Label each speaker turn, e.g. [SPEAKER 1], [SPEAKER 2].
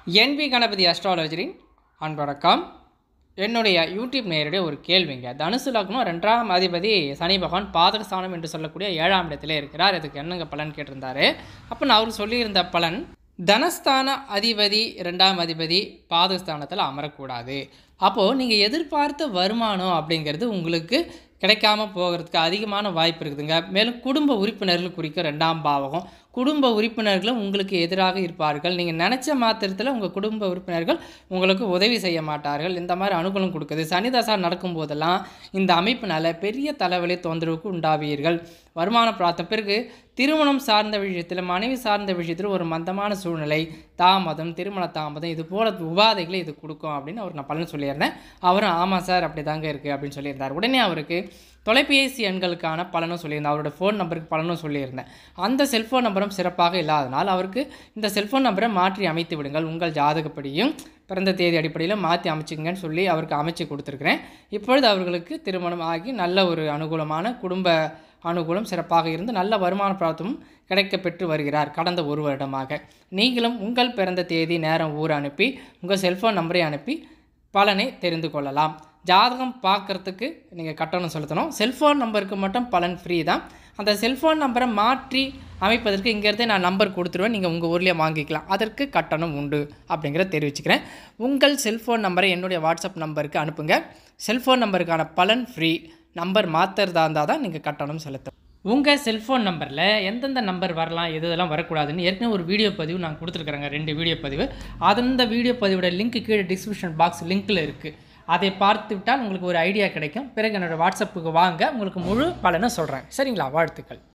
[SPEAKER 1] NB Ganapathi அஸ்ட்ராலஜரின் அன்பழக்கம். என்னுடைய YouTube நேரடியாக ஒரு கேள்விங்க. தனுசு லக்னம் 2ஆம் அதிபதி சனி பகவான் பாதகஸ்தானம் என்று சொல்லக்கூடிய 7ஆம் இடத்திலே இருக்கிறார். அதுக்கு என்னங்க பலன் கேட்டிருந்தாரு. அப்போ நான் அவர் சொல்லியிருந்த பலன், தனஸ்தான அதிபதி 2ஆம் அதிபதி பாதகஸ்தானத்தில் அமரக்கூடாது. அப்போது நீங்கள் எதிர்பார்த்த வருமானம் அப்படிங்கிறது உங்களுக்கு கிடைக்காம போகிறதுக்கு அதிகமான வாய்ப்பு இருக்குதுங்க. மேலும் குடும்ப உறுப்பினர்கள் குறிக்க 2ஆம் பாவகம், குடும்ப உறுப்பினர்களும் உங்களுக்கு எதிராக இருப்பார்கள். நீங்கள் நினச்ச மாத்திரத்தில் உங்கள் குடும்ப உறுப்பினர்கள் உங்களுக்கு உதவி செய்ய மாட்டார்கள். இந்த மாதிரி அனுகூலம் கொடுக்குது. சனிதசா நடக்கும்போதெல்லாம் இந்த அமைப்பினால் பெரிய தலைவலி தொந்தரவுக்கு உண்டாவீர்கள். வருமான பிரார்த்தம். பிறகு திருமணம் சார்ந்த விஷயத்தில், மனைவி சார்ந்த விஷயத்தில் ஒரு மந்தமான சூழ்நிலை, தாமதம், திருமண தாமதம், இது போல உபாதைகளை இது கொடுக்கும் அப்படின்னு அவர் நான் பலன் சொல்லியிருந்தேன். அவரும் ஆமாம் சார் அப்படி தாங்க இருக்குது அப்படின்னு சொல்லியிருந்தார். உடனே அவருக்கு தொலைபேசி எண்களுக்கான பலனும் சொல்லியிருந்தேன். அவரோட ஃபோன் நம்பருக்கு பலனும் சொல்லியிருந்தேன். அந்த செல்ஃபோன் நம்பரும் சிறப்பாக இல்லாதனால் அவருக்கு இந்த செல்ஃபோன் நம்பரை மாற்றி அமைத்து விடுங்கள், உங்கள் ஜாதகப்படியும் பிறந்த தேதி அடிப்படையில் மாற்றி அமைச்சிங்கன்னு சொல்லி அவருக்கு அமைச்சு கொடுத்துருக்குறேன். இப்பொழுது அவர்களுக்கு திருமணம் ஆகி நல்ல ஒரு அனுகூலமான குடும்ப அனுகூலம் சிறப்பாக இருந்து நல்ல வருமான பிராப்தமும் கிடைக்கப்பெற்று வருகிறார் கடந்த ஒரு வருடமாக. நீங்களும் உங்கள் பிறந்த தேதி, நேரம், ஊர் அனுப்பி உங்கள் செல்ஃபோன் நம்பரை அனுப்பி பலனை தெரிந்து கொள்ளலாம். ஜாதகம் பார்க்குறதுக்கு நீங்கள் கட்டணம் செலுத்தணும். செல்ஃபோன் நம்பருக்கு மட்டும் பலன் ஃப்ரீ தான். அந்த செல்ஃபோன் நம்பரை மாற்றி அமைப்பதற்கு இங்கேருந்தே நான் நம்பர் கொடுத்துருவேன், நீங்கள் உங்கள் ஊர்லேயே வாங்கிக்கலாம். அதற்கு கட்டணம் உண்டு அப்படிங்கிறத தெரிவிச்சுக்கிறேன். உங்கள் செல்ஃபோன் நம்பரை என்னுடைய வாட்ஸ்அப் நம்பருக்கு அனுப்புங்க. செல்ஃபோன் நம்பருக்கான பலன் ஃப்ரீ. நம்பர் மாற்றுறதா இருந்தால் தான் நீங்கள் கட்டணம் செலுத்தணும். உங்கள் செல்ஃபோன் நம்பரில் எந்தெந்த நம்பர் வரலாம், எதெல்லாம் வரக்கூடாதுன்னு ஏற்கனவே ஒரு வீடியோ பதிவு நான் கொடுத்துருக்குறேங்க, 2 வீடியோ பதிவு. அந்த வீடியோ பதிவோட லிங்க் கீழே டிஸ்கிரிப்ஷன் பாக்ஸ் லிங்க்கில் இருக்குது. அதை பார்த்து விட்டால் உங்களுக்கு ஒரு ஐடியா கிடைக்கும். பிறகு என்னோடய வாட்ஸ்அப்புக்கு வாங்க, உங்களுக்கு முழு பலனை சொல்கிறேன். சரிங்களா? வாழ்த்துக்கள்.